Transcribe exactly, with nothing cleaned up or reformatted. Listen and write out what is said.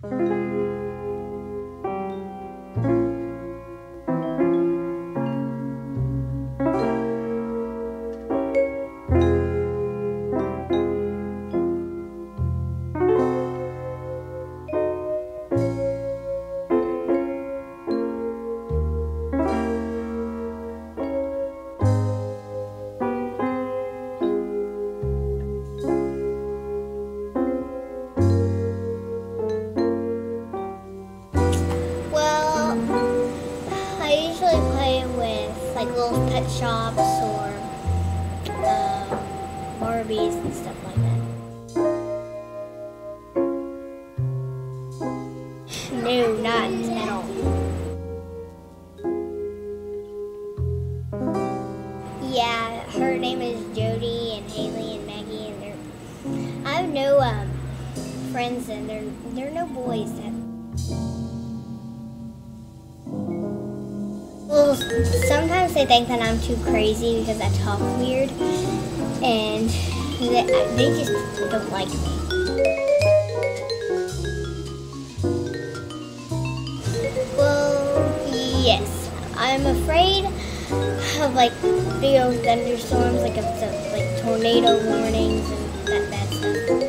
Like little pet shops or uh, Barbies and stuff like that. No, not at all. Yeah, her name is Jody and Haley and Maggie, and they're. I have no um, friends, and there there are no boys that. Well, sometimes they think that I'm too crazy because I talk weird, and they, they just don't like me. Well, yes, I'm afraid of like big old thunderstorms, like of the, like tornado warnings and that bad stuff.